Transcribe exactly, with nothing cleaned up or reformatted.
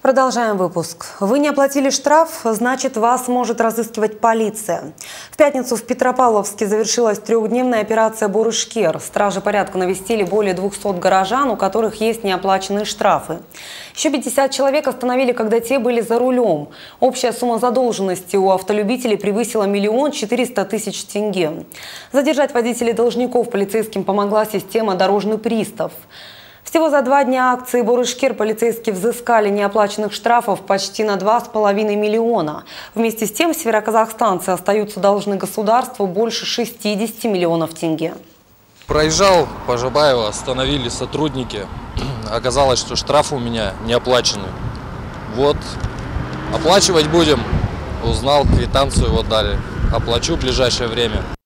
Продолжаем выпуск. Вы не оплатили штраф, значит, вас может разыскивать полиция. В пятницу в Петропавловске завершилась трехдневная операция «Борышкер». Стражи порядка навестили более двухсот горожан, у которых есть неоплаченные штрафы. Еще пятьдесят человек остановили, когда те были за рулем. Общая сумма задолженности у автолюбителей превысила миллион четыреста тысяч тенге. Задержать водителей должников полицейским помогла система «Дорожный пристав». Всего за два дня акции «Борышкер» полицейские взыскали неоплаченных штрафов почти на два с половиной миллиона. Вместе с тем североказахстанцы остаются должны государству больше шестидесяти миллионов тенге. Проезжал по Жабаева, остановили сотрудники. Оказалось, что штрафы у меня не оплачены. Вот, оплачивать будем. Узнал, квитанцию вот дали. Оплачу в ближайшее время.